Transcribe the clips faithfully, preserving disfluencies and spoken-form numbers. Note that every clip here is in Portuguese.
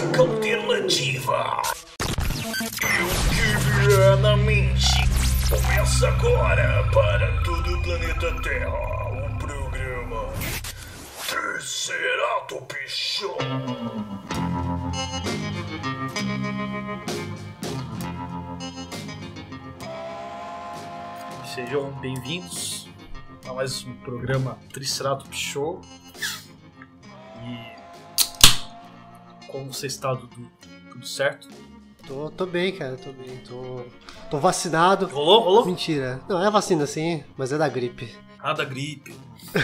música alternativa. E o que vier na mente. Começa agora para todo o planeta Terra o programa Triceratops Show. Sejam bem-vindos a mais um programa Triceratops Show. E como você está, Dudu? Tudo certo? Tô, tô bem, cara, tô bem, tô, tô vacinado. Rolou, rolou? Mentira, não é vacina sim, mas é da gripe. Ah, da gripe.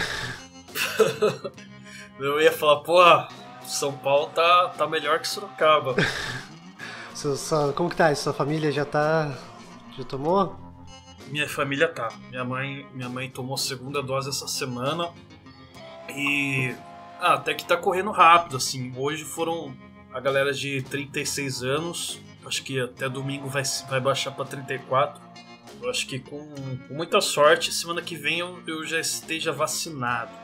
Eu ia falar, porra, São Paulo tá, tá melhor que Sorocaba. Seu, sua, como que tá? Sua família já tá... já tomou? Minha família tá. Minha mãe, minha mãe tomou a segunda dose essa semana. E... Ah, até que tá correndo rápido, assim. Hoje foram a galera de trinta e seis anos. Acho que até domingo vai, vai baixar pra trinta e quatro. Eu acho que com, com muita sorte, semana que vem eu, eu já esteja vacinado.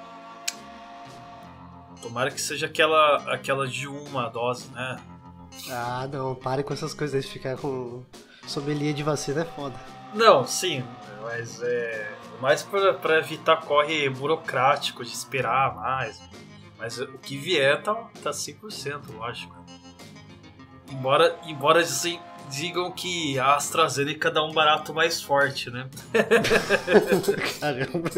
Tomara que seja aquela, aquela de uma dose, né? Ah, não, pare com essas coisas aí, ficar com sommelier de vacina é foda. Não, sim, mas é mais pra, pra evitar corre burocrático de esperar mais. Mas o que vier tá, tá cem por cento, lógico. Embora, embora assim, digam que a AstraZeneca dá um barato mais forte, né? Caramba.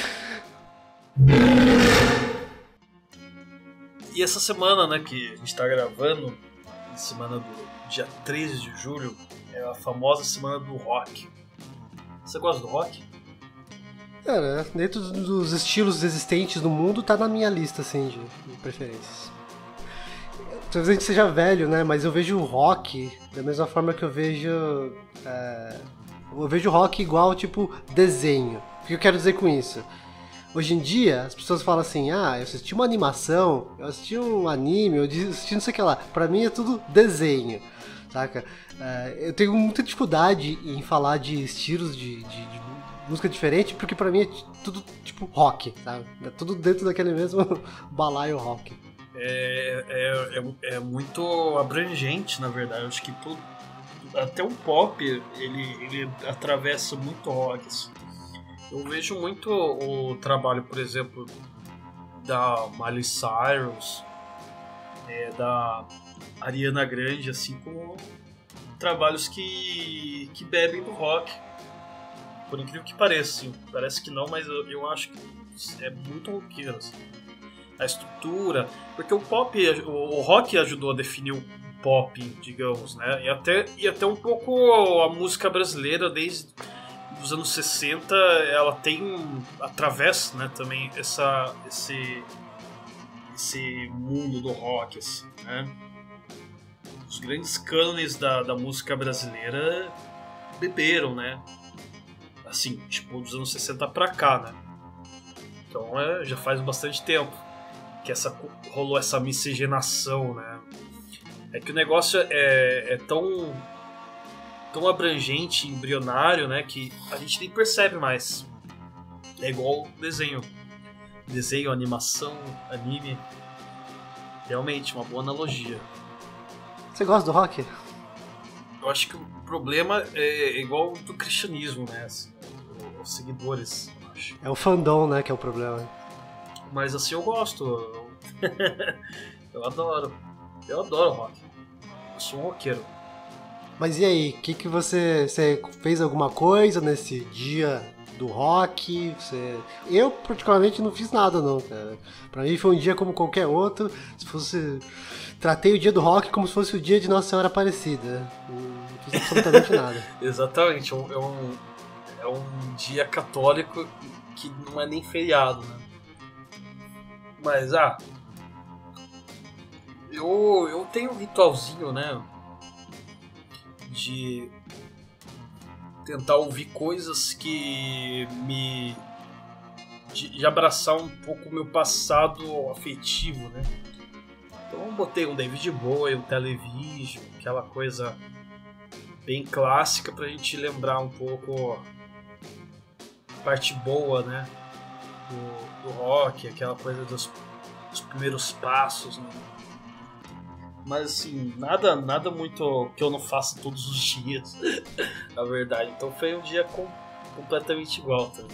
E essa semana, né, que a gente tá gravando, semana do dia treze de julho, é a famosa semana do rock. Você gosta do rock? Cara, dentro dos estilos existentes no mundo, tá na minha lista, assim, de, de preferências. Talvez a gente seja velho, né? Mas eu vejo o rock da mesma forma que eu vejo... É, eu vejo rock igual, tipo, desenho. O que eu quero dizer com isso? Hoje em dia, as pessoas falam assim, ah, eu assisti uma animação, eu assisti um anime, eu assisti não sei o que lá. Pra mim é tudo desenho, saca? É, eu tenho muita dificuldade em falar de estilos de, de, de música diferente, porque pra mim é tudo tipo rock, sabe? É tudo dentro daquele mesmo balaio rock. É, é, é, é muito abrangente, na verdade. Eu acho que tudo, até o pop, ele, ele atravessa muito rock. Assim. Eu vejo muito o trabalho, por exemplo, da Miley Cyrus, é, da Ariana Grande, assim, como trabalhos que, que bebem do rock. Por incrível que pareça, assim. Parece que não, mas eu, eu acho que é muito roqueiro, assim. A estrutura, porque o pop, o, o rock ajudou a definir o pop, digamos, né? E até, e até um pouco a música brasileira, desde os anos sessenta, ela tem, atravessa, né, também essa, esse, esse mundo do rock, assim, né? Os grandes cânones da, da música brasileira beberam, né? Assim, tipo, dos anos sessenta pra cá, né? Então é, já faz bastante tempo que essa, rolou essa miscigenação, né? É que o negócio é, é tão, tão abrangente, embrionário, né? Que a gente nem percebe mais. É igual desenho. Desenho, animação, anime. Realmente, uma boa analogia. Você gosta do rock? Eu acho que o problema é igual do cristianismo, né? Assim, os seguidores, eu acho. É o fandom, né, que é o problema. Mas assim, eu gosto. Eu adoro. Eu adoro rock. Eu sou um roqueiro. Mas e aí, o que, que você, você fez alguma coisa nesse dia do rock? Você... Eu, particularmente, não fiz nada, não, cara. Pra mim foi um dia como qualquer outro. Se fosse... Tratei o dia do rock como se fosse o dia de Nossa Senhora Aparecida. Não fiz absolutamente nada. Exatamente. É um, é um dia católico que não é nem feriado, né? Mas, ah... Eu, eu tenho um ritualzinho, né? De tentar ouvir coisas que me... De, de abraçar um pouco o meu passado afetivo, né? Então eu botei um David Bowie, um Television, aquela coisa bem clássica pra gente lembrar um pouco a parte boa, né? Do, do rock, aquela coisa dos, dos primeiros passos, né? Mas assim, nada, nada muito que eu não faça todos os dias, na verdade. Então foi um dia com, completamente igual também.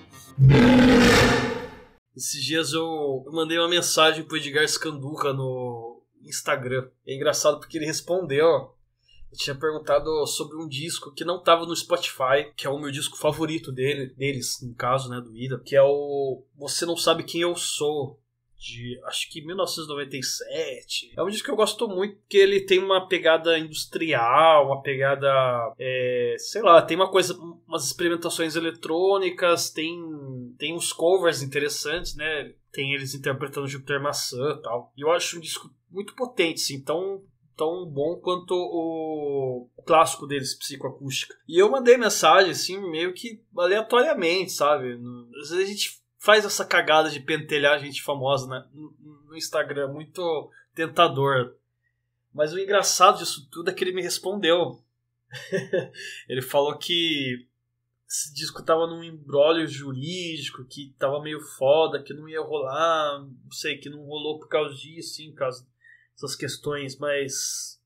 Esses dias eu, eu mandei uma mensagem pro Edgar Scanduca no Instagram. É engraçado porque ele respondeu. Eu tinha perguntado sobre um disco que não tava no Spotify, que é o meu disco favorito dele, deles, no caso, né, do Ida, que é o Você Não Sabe Quem Eu Sou, de acho que mil novecentos e noventa e sete. É um disco que eu gosto muito, porque ele tem uma pegada industrial, uma pegada, é, sei lá, tem uma coisa, umas experimentações eletrônicas, tem, tem uns covers interessantes, né? Tem eles interpretando Júpiter Maçã e tal. E eu acho um disco muito potente, assim, tão, tão bom quanto o, o clássico deles, Psicoacústica. E eu mandei mensagem, assim, meio que aleatoriamente, sabe? Às vezes a gente faz essa cagada de pentelhar gente famosa, né, no Instagram, muito tentador. Mas o engraçado disso tudo é que ele me respondeu. Ele falou que esse disco tava num imbróglio jurídico, que tava meio foda, que não ia rolar, não sei, que não rolou por causa disso, sim, por causa dessas questões mais,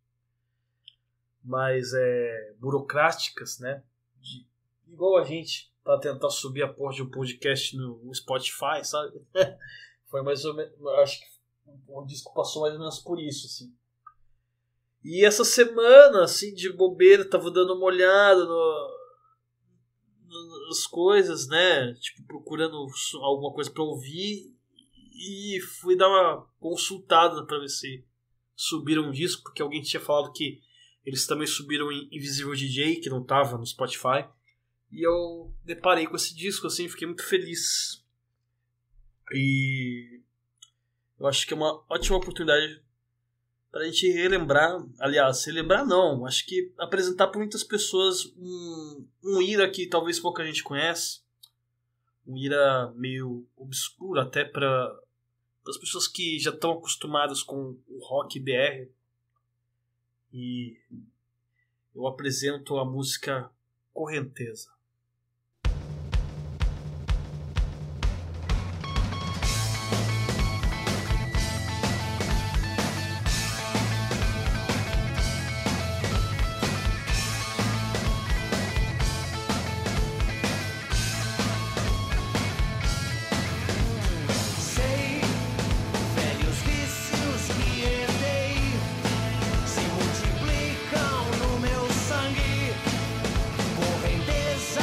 mais é, burocráticas, né, de, igual a gente pra tentar subir a porra de um podcast no Spotify, sabe? Foi mais ou menos, acho que o disco passou mais ou menos por isso, assim. E essa semana, assim, de bobeira, tava dando uma olhada no, no, nas coisas, né? Tipo, procurando alguma coisa pra ouvir. E fui dar uma consultada pra ver se subiram um disco, porque alguém tinha falado que eles também subiram em Invisível D J, que não tava no Spotify. E eu deparei com esse disco, assim, fiquei muito feliz. E eu acho que é uma ótima oportunidade pra gente relembrar, aliás, relembrar não, acho que apresentar para muitas pessoas um, um Ira que talvez pouca gente conhece, um Ira meio obscuro até para as pessoas que já estão acostumadas com o rock B R. E eu apresento a música Correnteza. Se multiplicam no meu sangue, correnteza.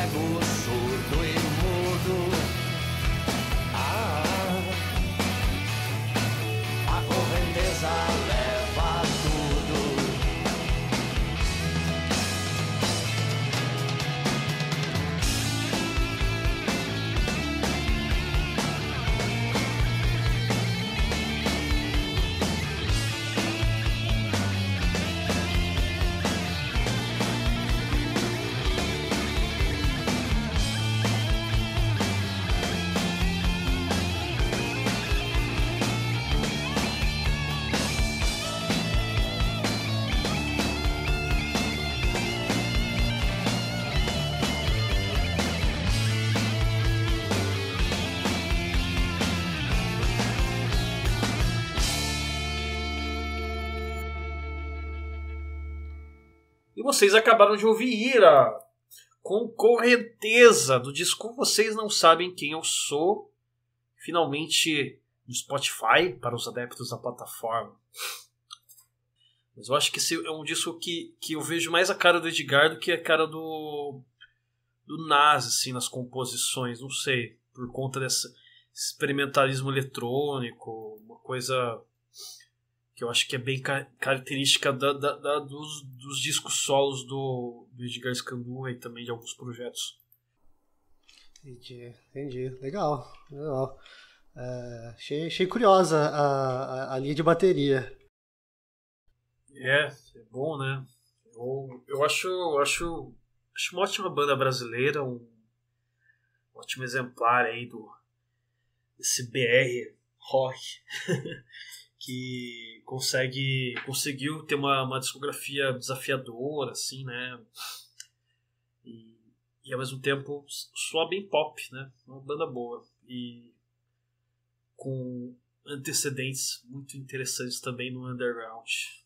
cego, surdo e mudo. Ah, a correnteza leva tudo. E vocês acabaram de ouvir Ira, com correnteza, do disco Vocês Não Sabem Quem Eu Sou, finalmente no Spotify, para os adeptos da plataforma. Mas eu acho que esse é um disco que, que eu vejo mais a cara do Edgar do que a cara do, do Nas, assim, nas composições, não sei, por conta desse experimentalismo eletrônico, uma coisa que eu acho que é bem ca- característica da, da, da, dos, dos discos solos do, do Edgar Scandurra e também de alguns projetos. Entendi, entendi. Legal, legal. É, achei, achei curiosa a, a, a linha de bateria. É, é bom, né? Eu, eu acho, eu acho, acho uma ótima banda brasileira, um, um ótimo exemplar aí do desse B R rock que consegue conseguiu ter uma, uma discografia desafiadora, assim, né? E, e ao mesmo tempo soa bem pop, né? Uma banda boa e com antecedentes muito interessantes também no underground.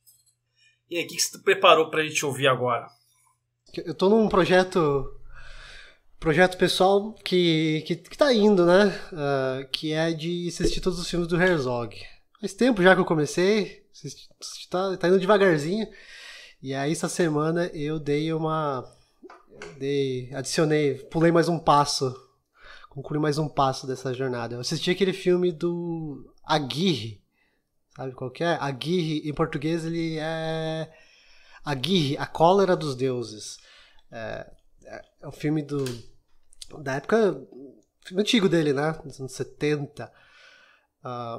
E aí, o que, que você preparou pra gente ouvir agora? Eu tô num projeto projeto pessoal que, que, que tá indo, né? Uh, que é de assistir todos os filmes do Herzog. Faz tempo já que eu comecei, assisti, tá, tá indo devagarzinho. E aí, essa semana eu dei uma. Dei, adicionei, pulei mais um passo. Concluí mais um passo dessa jornada. Eu assisti aquele filme do Aguirre. Sabe qual que é? Aguirre, em português, ele é. Aguirre, A Cólera dos Deuses. É, é um filme do, da época. Filme antigo dele, né? Dos anos setenta. Uh,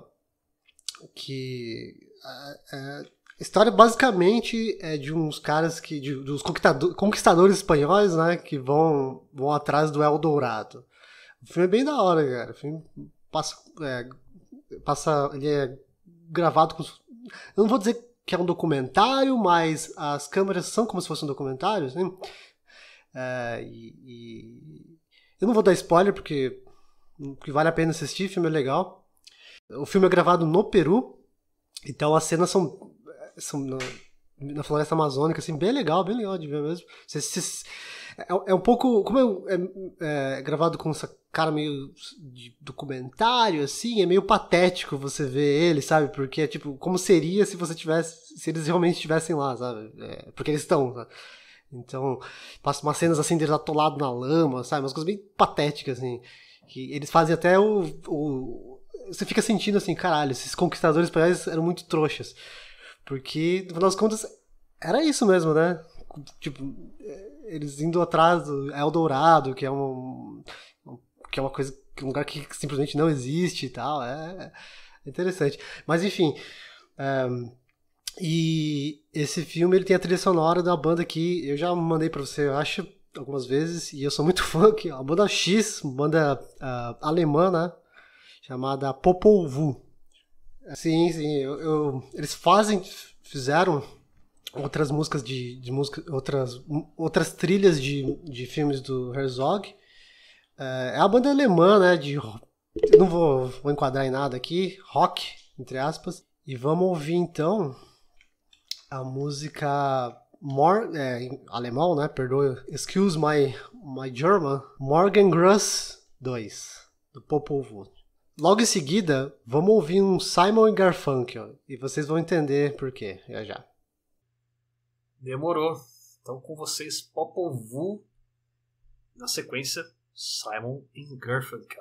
que. Uh, uh, a história basicamente é de uns caras que. De, dos conquistador, conquistadores espanhóis, né? Que vão, vão atrás do Eldorado. O filme é bem da hora, cara. O filme passa. É, passa ele é gravado com. Eu não vou dizer que é um documentário, mas as câmeras são como se fosse um documentário, assim. É, e, e eu não vou dar spoiler porque, porque vale a pena assistir, o filme é legal. O filme é gravado no Peru, então as cenas são, são na, na floresta amazônica, assim, bem legal, bem legal de ver mesmo. Você, você, é, é um pouco, como é, é, é gravado com essa cara meio de documentário, assim, é meio patético você ver ele, sabe? Porque é tipo, como seria se você tivesse, se eles realmente estivessem lá, sabe? É, porque eles estão, sabe? Então, passa umas cenas assim deles atolados na lama, sabe? Umas coisas bem patéticas, assim. Que eles fazem até o, o. Você fica sentindo assim, caralho, esses conquistadores espanhóis eram muito trouxas. Porque, no final das contas, era isso mesmo, né? Tipo, eles indo atrás do Eldorado, que é um. que é uma coisa. um lugar que simplesmente não existe e tal. É, é interessante. Mas, enfim. Um, E esse filme ele tem a trilha sonora da banda que eu já mandei pra você, eu acho, algumas vezes, e eu sou muito fã, que é a banda X, banda uh, alemã, né, chamada Popol Vuh. Sim, sim, eu, eu, eles fazem, fizeram outras músicas de, de música, outras, outras trilhas de, de filmes do Herzog. Uh, é a banda alemã, né, de, eu não vou, vou enquadrar em nada aqui, rock, entre aspas, e vamos ouvir então a música Mor é, em alemão, né? Perdoe. Excuse my, my German. Morgengruß dois, do Popol Vuh. Logo em seguida, vamos ouvir um Simon e Garfunkel. E vocês vão entender por quê, já já. Demorou. Então com vocês, Popol Vuh, Na sequência, Simon and Garfunkel.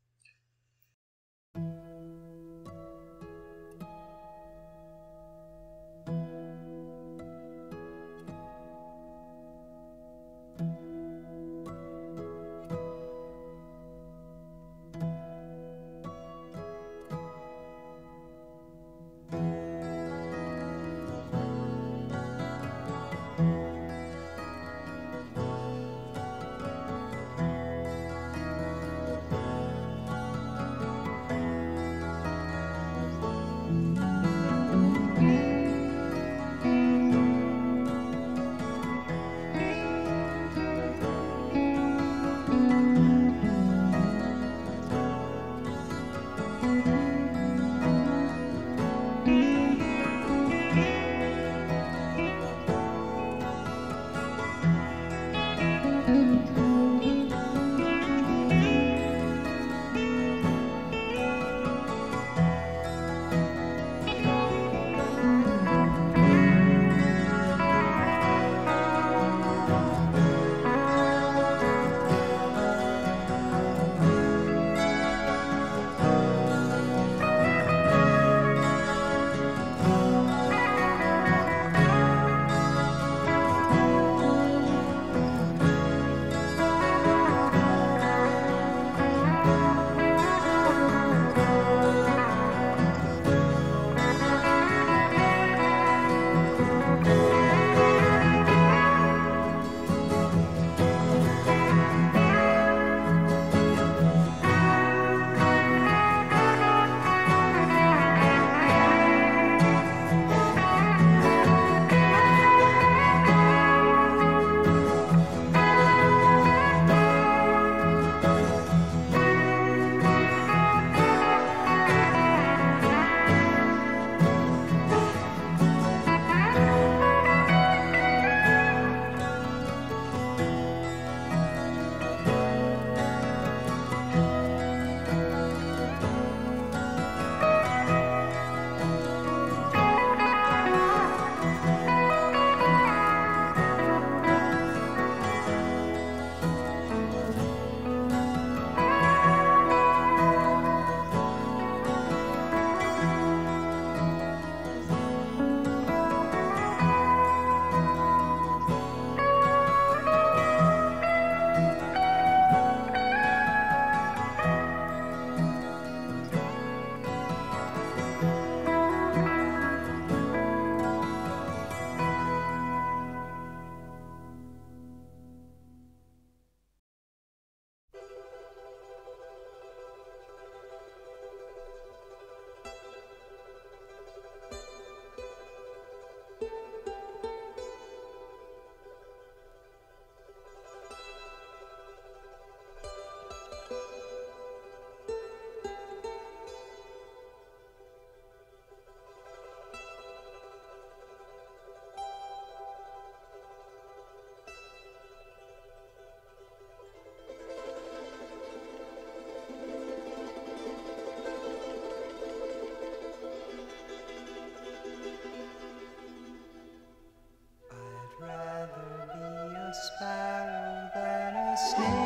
sparrow than a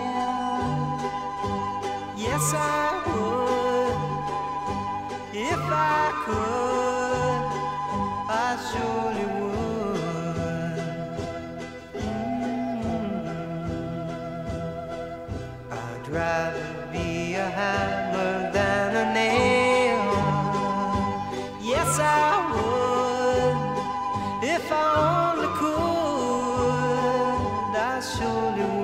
snail. Yes, I would, if I could, I surely would. Mm-hmm. I'd rather be a hammer than a nail. Yes, I would, if I only could, I surely would.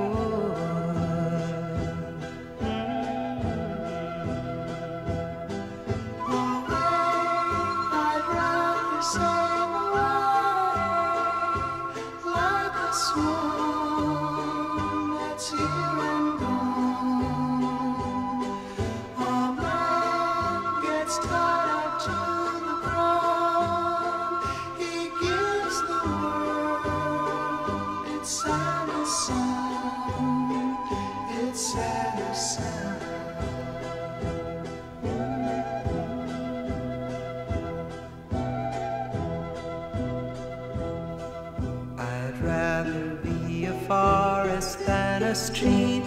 I'd rather be a forest than a street.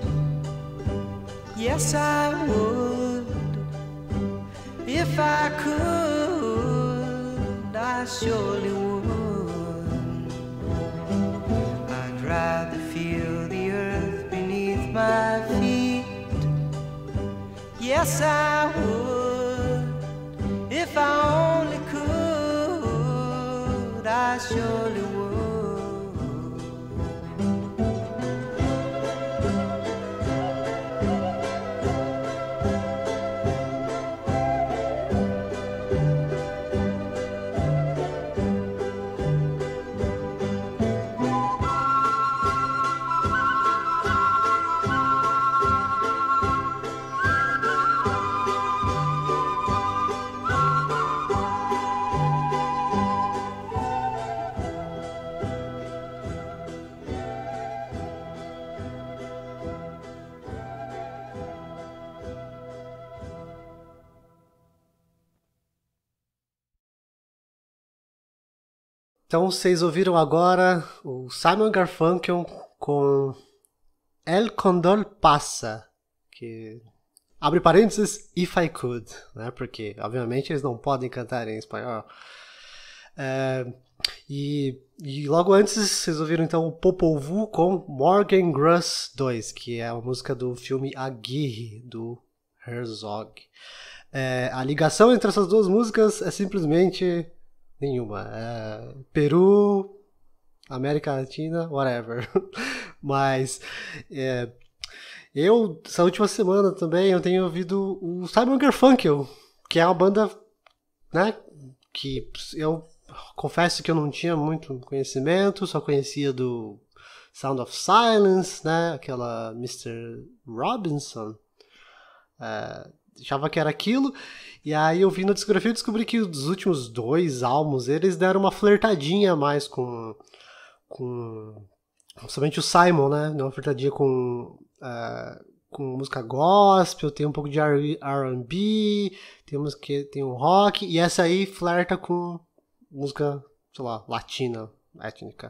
Yes, I would. If I could, I surely would. I'd rather feel the earth beneath my feet. Yes, I would. If I only could, I surely would. Então vocês ouviram agora o Simon Garfunkel com El Condor Passa, que abre parênteses, If I Could, né? Porque obviamente eles não podem cantar em espanhol. É, e, e logo antes vocês ouviram então o Popol Vuh com Morgan Gruss dois, que é a música do filme Aguirre, do Herzog. É, a ligação entre essas duas músicas é simplesmente nenhuma. É, Peru, América Latina, whatever. Mas é, eu, essa última semana também, eu tenho ouvido o Simon Garfunkel, que é uma banda, né, que eu confesso que eu não tinha muito conhecimento, só conhecia do Sound of Silence, né, aquela mister Robinson. É, achava que era aquilo, e aí eu vi na discografia e descobri que os últimos dois álbuns eles deram uma flertadinha a mais com, com somente o Simon, né? Deu uma flertadinha com, uh, com música gospel, tem um pouco de R and B, tem, música, tem um rock, e essa aí flerta com música, sei lá, latina, étnica.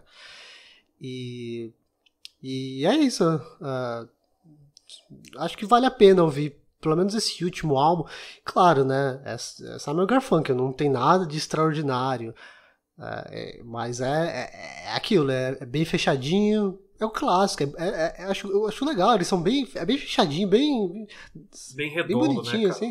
E, e é isso. Uh, acho que vale a pena ouvir pelo menos esse último álbum. Claro, né, é, é Simon Garfunkel, não tem nada de extraordinário, é, é, mas é, é, é aquilo, é, é bem fechadinho, é o clássico, é, é, é, acho, eu acho legal, eles são bem, é bem fechadinho, bem, bem redondo, bem bonitinho, né, assim.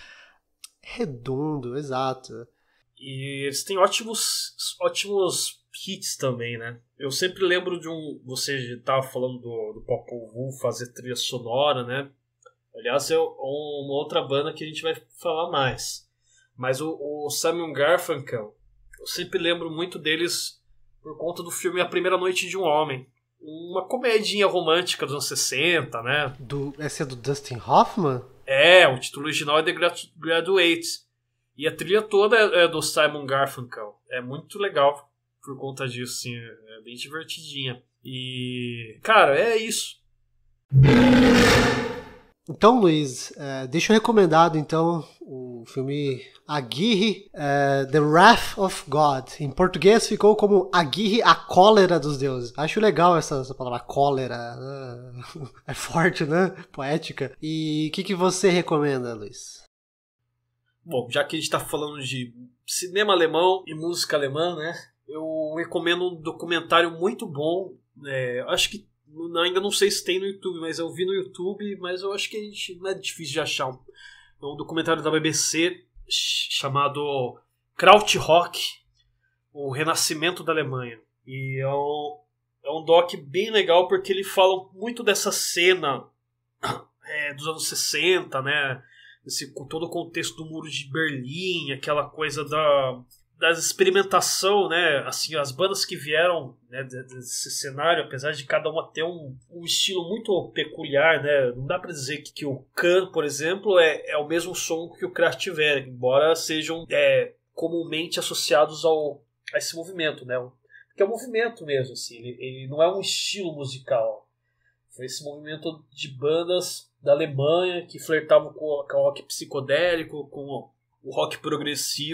Redondo, exato. E eles têm ótimos, ótimos hits também, né? Eu sempre lembro de um, você estava falando do, do Popol Vuh fazer trilha sonora, né? Aliás, é uma outra banda que a gente vai falar mais. Mas o, o Simon Garfunkel, eu sempre lembro muito deles por conta do filme A Primeira Noite de um Homem. Uma comedinha romântica dos anos sessenta, né? Do, esse é do Dustin Hoffman? É, o título original é The Graduate. E a trilha toda é, é do Simon Garfunkel. É muito legal por conta disso, sim. É bem divertidinha. E, cara, é isso. Então, Luiz, uh, deixa eu recomendado então o filme Aguirre, uh, The Wrath of God. Em português ficou como Aguirre, a cólera dos deuses. Acho legal essa, essa palavra cólera. Uh, é forte, né? Poética. E o que, que você recomenda, Luiz? Bom, já que a gente está falando de cinema alemão e música alemã, né? Eu recomendo um documentário muito bom. É, acho que ainda não sei se tem no YouTube, mas eu vi no YouTube, mas eu acho que a gente, não é difícil de achar. É um documentário da B B C chamado Krautrock, o Renascimento da Alemanha. E é um, é um doc bem legal porque ele fala muito dessa cena é, dos anos sessenta, né? Esse, com todo o contexto do Muro de Berlim, aquela coisa da... da experimentação, né, assim, as bandas que vieram, né, desse cenário, apesar de cada uma ter um, um estilo muito peculiar, né, não dá para dizer que, que o Can, por exemplo, é, é o mesmo som que o Kraftwerk, embora sejam é, comumente associados ao, a esse movimento, né, porque é um movimento mesmo, assim, ele, ele não é um estilo musical, foi esse movimento de bandas da Alemanha que flertavam com o rock psicodélico, com o rock progressivo,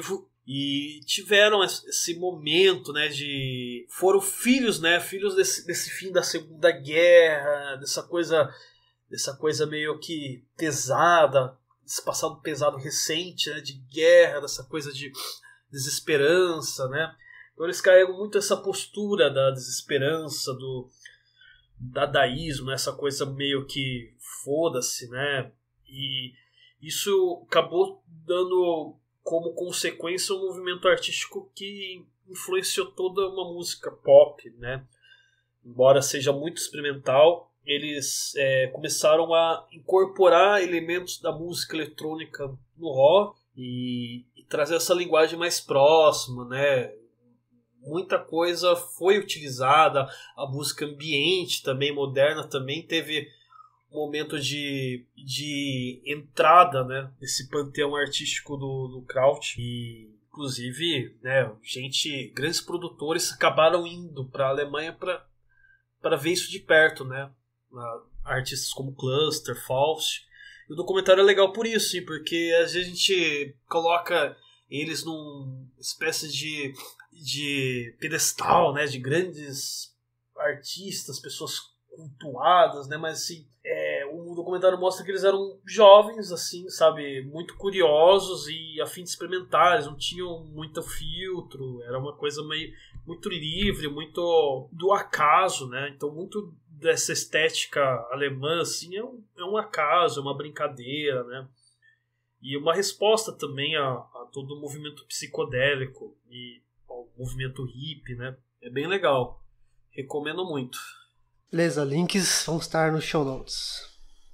E tiveram esse momento, né, de... Foram filhos, né, filhos desse, desse fim da Segunda Guerra, dessa coisa, dessa coisa meio que pesada, esse passado pesado recente, né, de guerra, dessa coisa de desesperança, né. Então eles carregam muito essa postura da desesperança, do dadaísmo, né, essa coisa meio que foda-se, né. E isso acabou dando como consequência um movimento artístico que influenciou toda uma música pop, né? Embora seja muito experimental, eles é, começaram a incorporar elementos da música eletrônica no rock e, e trazer essa linguagem mais próxima, né? Muita coisa foi utilizada, a música ambiente também, moderna, também teve momento de, de entrada, né, nesse panteão artístico do, do Kraut. E inclusive, né, gente, grandes produtores acabaram indo para a Alemanha para ver isso de perto, né, artistas como Cluster, Faust. E o documentário é legal por isso, sim, porque às vezes a gente coloca eles numa espécie de, de pedestal, né, de grandes artistas, pessoas cultuadas, né, mas assim, é, o documentário mostra que eles eram jovens, assim, sabe, muito curiosos e a fim de experimentar, eles não tinham muito filtro, era uma coisa meio, muito livre, muito do acaso, né, então muito dessa estética alemã, assim, é um, é um acaso, é uma brincadeira, né, e uma resposta também a, a todo o movimento psicodélico e ao movimento hippie, né, é bem legal, recomendo muito. Beleza, links vão estar nos show notes.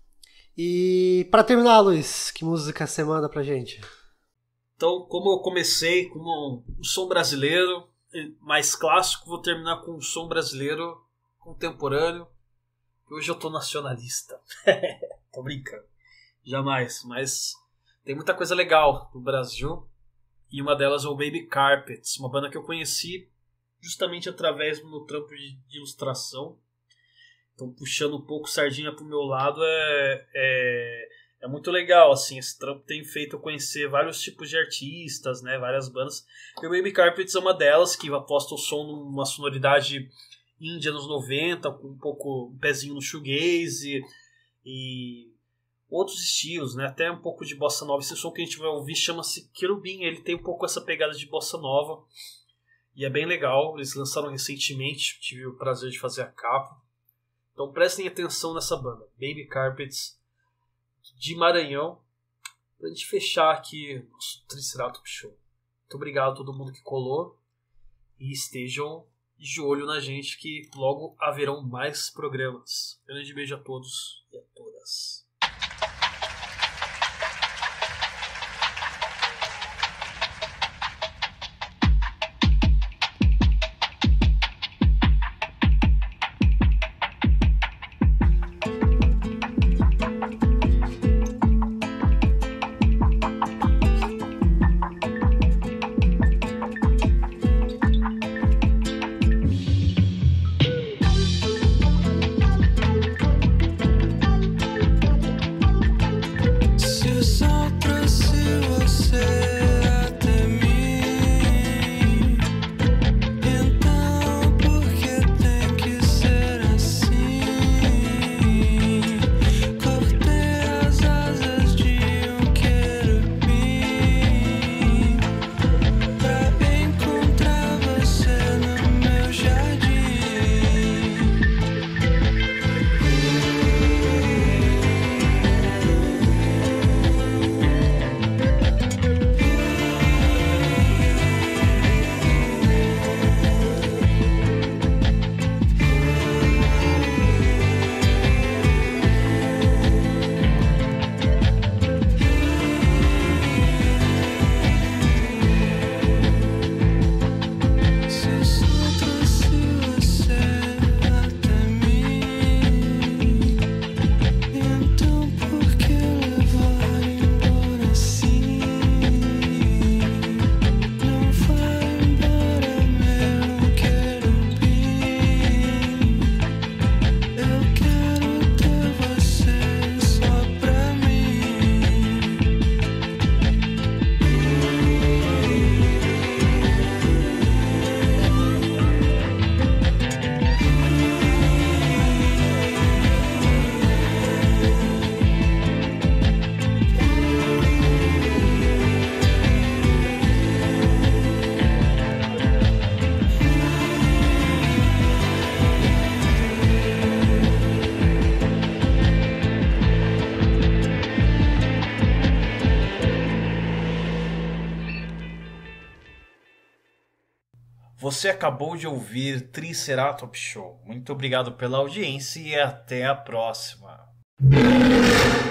E para terminar, Luiz, que música você manda pra gente? Então, como eu comecei com um, um som brasileiro mais clássico, vou terminar com um som brasileiro contemporâneo. Hoje eu tô nacionalista. Tô brincando. Jamais, mas tem muita coisa legal no Brasil. E uma delas é o Baby Carpets, uma banda que eu conheci justamente através do meu trampo de, de ilustração. Então, puxando um pouco sardinha pro meu lado, é, é, é muito legal, assim, esse trampo tem feito eu conhecer vários tipos de artistas, né, várias bandas. E o Baby Carpets é uma delas, que aposta o som numa sonoridade índia nos noventa, com um pouco um pezinho no shoegaze e outros estilos, né, até um pouco de bossa nova. Esse som que a gente vai ouvir chama-se Querubim, ele tem um pouco essa pegada de bossa nova e é bem legal. Eles lançaram recentemente, tive o prazer de fazer a capa. Então prestem atenção nessa banda, Baby Carpets, de Maranhão, pra gente fechar aqui o nosso Triceratops Show. Muito obrigado a todo mundo que colou e estejam de olho na gente que logo haverão mais programas. Um grande beijo a todos e a todas. Você acabou de ouvir Triceratops Show. Muito obrigado pela audiência e até a próxima.